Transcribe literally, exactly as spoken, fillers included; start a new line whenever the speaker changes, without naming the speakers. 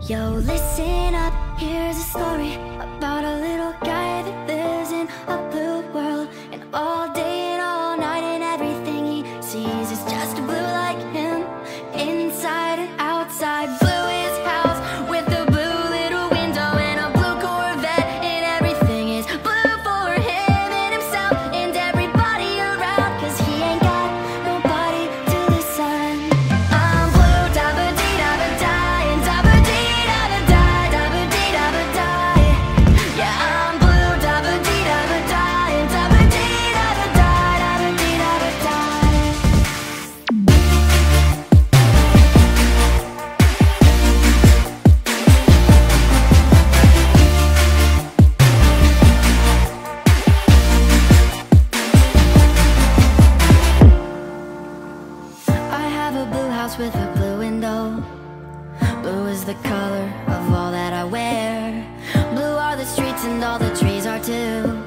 Yo, listen up, here's a story about a little guy that lives in a blue world. And all day and all night and everything he sees is just blue like him, inside and outside. Blue his house with a blue little window and a blue Corvette. And everything is blue for him and himself and everybody around, cause he ain't got nobody to listen. I'm blue, da-ba-dee-da-ba-die, and da-ba-dee-da-ba-die, da-ba-dee-da-ba-die. Yeah, I'm blue, da-ba-dee-da-ba-die, and da-ba-dee-da-ba-die, da-ba-dee-da-ba-die. I have a blue house with a blue window. Blue is the color of all that I wear. Blue are the streets and all the trees are too.